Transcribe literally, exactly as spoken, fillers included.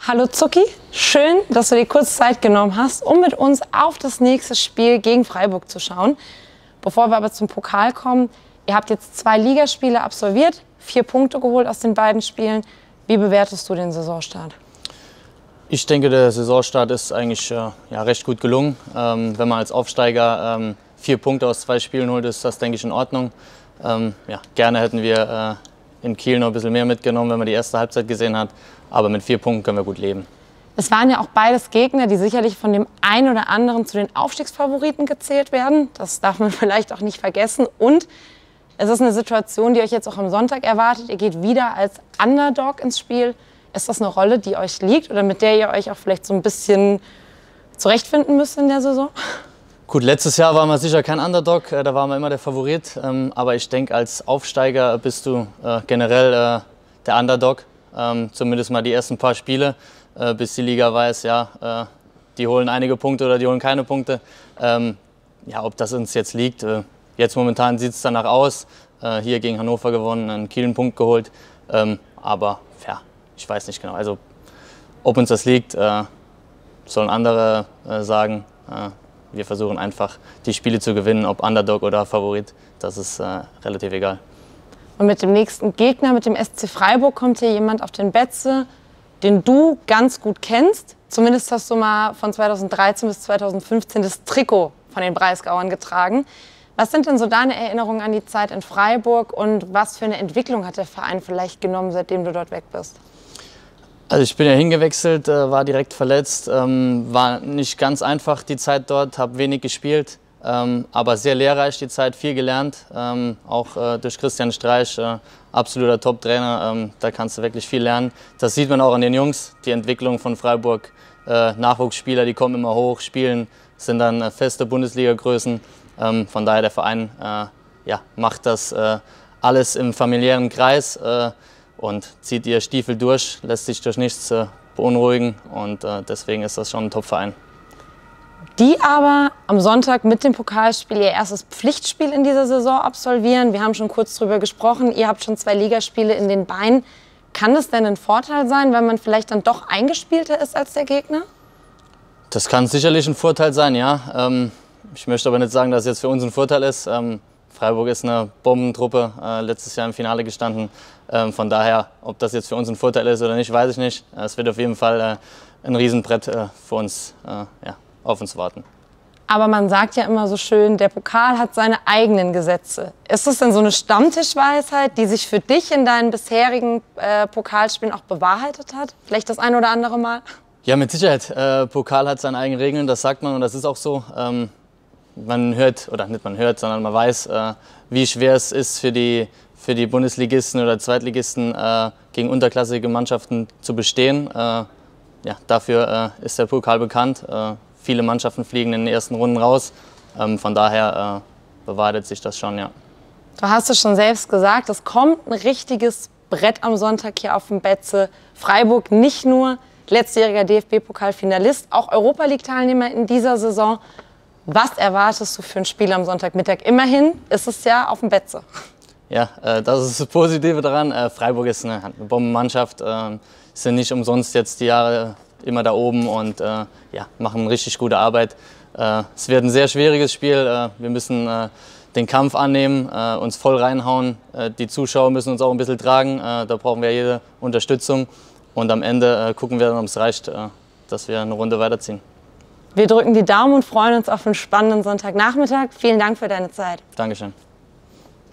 Hallo Zucki, schön, dass du dir kurz Zeit genommen hast, um mit uns auf das nächste Spiel gegen Freiburg zu schauen. Bevor wir aber zum Pokal kommen, ihr habt jetzt zwei Ligaspiele absolviert, vier Punkte geholt aus den beiden Spielen. Wie bewertest du den Saisonstart? Ich denke, der Saisonstart ist eigentlich äh, ja, recht gut gelungen. Ähm, wenn man als Aufsteiger ähm, vier Punkte aus zwei Spielen holt, ist das, denke ich, in Ordnung. Ähm, ja, gerne hätten wir äh, in Kiel noch ein bisschen mehr mitgenommen, wenn man die erste Halbzeit gesehen hat. Aber mit vier Punkten können wir gut leben. Es waren ja auch beides Gegner, die sicherlich von dem einen oder anderen zu den Aufstiegsfavoriten gezählt werden. Das darf man vielleicht auch nicht vergessen. Und es ist eine Situation, die euch jetzt auch am Sonntag erwartet. Ihr geht wieder als Underdog ins Spiel. Ist das eine Rolle, die euch liegt oder mit der ihr euch auch vielleicht so ein bisschen zurechtfinden müsst in der Saison? Gut, letztes Jahr waren wir sicher kein Underdog, da waren wir immer der Favorit. Aber ich denke, als Aufsteiger bist du generell der Underdog. Zumindest mal die ersten paar Spiele, bis die Liga weiß, ja, die holen einige Punkte oder die holen keine Punkte. Ja, ob das uns jetzt liegt, jetzt momentan sieht es danach aus. Hier gegen Hannover gewonnen, einen Kiel einen Punkt geholt. Aber ja, ich weiß nicht genau. Also, ob uns das liegt, äh, sollen andere äh, sagen. Äh, wir versuchen einfach, die Spiele zu gewinnen, ob Underdog oder Favorit. Das ist äh, relativ egal. Und mit dem nächsten Gegner, mit dem S C Freiburg, kommt hier jemand auf den Betze, den du ganz gut kennst. Zumindest hast du mal von zweitausenddreizehn bis zweitausendfünfzehn das Trikot von den Breisgauern getragen. Was sind denn so deine Erinnerungen an die Zeit in Freiburg und was für eine Entwicklung hat der Verein vielleicht genommen, seitdem du dort weg bist? Also ich bin ja hingewechselt, war direkt verletzt, war nicht ganz einfach die Zeit dort, habe wenig gespielt, aber sehr lehrreich die Zeit, viel gelernt, auch durch Christian Streich, absoluter Top-Trainer, da kannst du wirklich viel lernen. Das sieht man auch an den Jungs, die Entwicklung von Freiburg, Nachwuchsspieler, die kommen immer hoch, spielen, sind dann feste Bundesliga-Größen, von daher der Verein ja, macht das alles im familiären Kreis. Und zieht ihr Stiefel durch, lässt sich durch nichts äh, beunruhigen und äh, deswegen ist das schon ein Top-Verein. Die aber am Sonntag mit dem Pokalspiel ihr erstes Pflichtspiel in dieser Saison absolvieren. Wir haben schon kurz drüber gesprochen, ihr habt schon zwei Ligaspiele in den Beinen. Kann das denn ein Vorteil sein, weil man vielleicht dann doch eingespielter ist als der Gegner? Das kann sicherlich ein Vorteil sein, ja. Ähm, ich möchte aber nicht sagen, dass es jetzt für uns ein Vorteil ist. Ähm, Freiburg ist eine Bombentruppe, äh, letztes Jahr im Finale gestanden. Ähm, von daher, ob das jetzt für uns ein Vorteil ist oder nicht, weiß ich nicht. Es wird auf jeden Fall äh, ein Riesenbrett äh, für uns, äh, ja, auf uns warten. Aber man sagt ja immer so schön, der Pokal hat seine eigenen Gesetze. Ist das denn so eine Stammtischweisheit, die sich für dich in deinen bisherigen äh, Pokalspielen auch bewahrheitet hat? Vielleicht das ein oder andere Mal? Ja, mit Sicherheit. Äh, Pokal hat seine eigenen Regeln, das sagt man und das ist auch so. Ähm, Man hört, oder nicht man hört, sondern man weiß, äh, wie schwer es ist für die, für die Bundesligisten oder Zweitligisten äh, gegen unterklassige Mannschaften zu bestehen. Äh, ja, dafür äh, ist der Pokal bekannt. Äh, viele Mannschaften fliegen in den ersten Runden raus. Ähm, von daher äh, bewahrheitet sich das schon, ja. Du hast es schon selbst gesagt, es kommt ein richtiges Brett am Sonntag hier auf dem Betze. Freiburg nicht nur letztjähriger D F B-Pokalfinalist, auch Europa-League-Teilnehmer in dieser Saison. Was erwartest du für ein Spiel am Sonntagmittag? Immerhin ist es ja auf dem Betze. Ja, äh, das ist das Positive daran. Äh, Freiburg ist eine, eine Bombenmannschaft, äh, sind nicht umsonst jetzt die Jahre immer da oben und äh, ja, machen richtig gute Arbeit. Äh, es wird ein sehr schwieriges Spiel. Äh, wir müssen äh, den Kampf annehmen, äh, uns voll reinhauen. Äh, die Zuschauer müssen uns auch ein bisschen tragen. Äh, da brauchen wir jede Unterstützung. Und am Ende äh, gucken wir dann, ob es reicht, äh, dass wir eine Runde weiterziehen. Wir drücken die Daumen und freuen uns auf einen spannenden Sonntagnachmittag. Vielen Dank für deine Zeit. Dankeschön.